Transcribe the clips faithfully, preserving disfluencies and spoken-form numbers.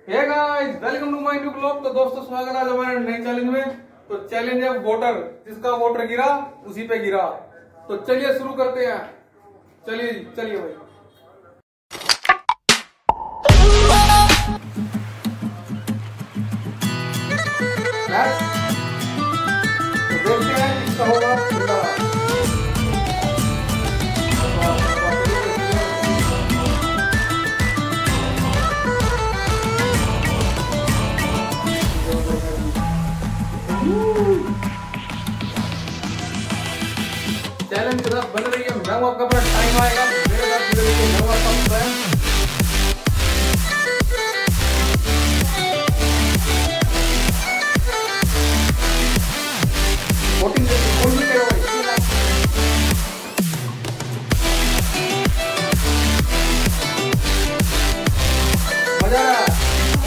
Hey guys, welcome to my new blog. तो दोस्तों, स्वागत है आज हमारे नए चैलेंज में। तो चैलेंज है वोटर, जिसका वोटर गिरा उसी पे गिरा। तो चलिए शुरू करते हैं। चलिए चलिए भाई। तो देखते हैं किसका होगा गिरा। चैलेंज के साथ बन रही है। मैं वो आपका टाइम आएगा मेरे साथ जुड़े रहिए। मैं आपका फ्रेंड वोटिंग कोई नहीं करो भाई। मजा आ रहा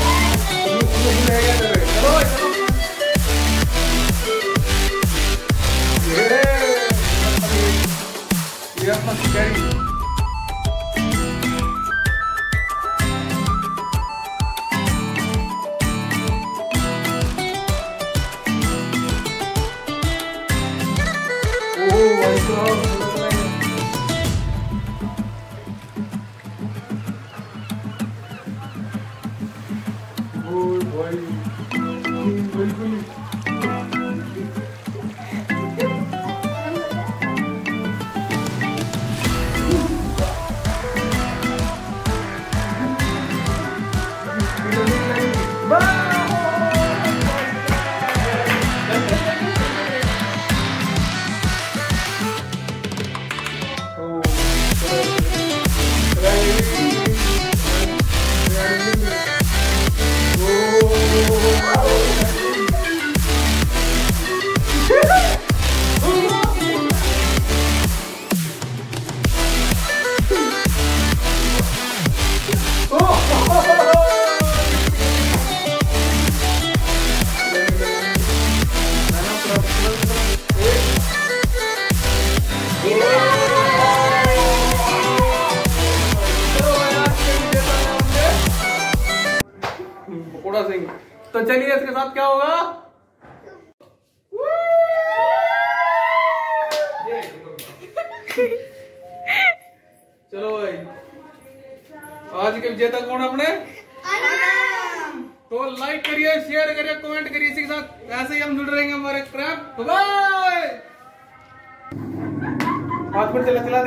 है। चलो चलो Yes, must be carry. Oh my God! Oh boy! बिल्कुल सिंह। तो चलिए इसके साथ क्या होगा। चलो भाई, आज के विजेता कौन है अपने। तो लाइक करिए, शेयर करिए, कमेंट करिए। इसी के साथ ऐसे ही हम जुड़ रहेंगे हमारे क्रैप। बाय। हाथ पर चला चला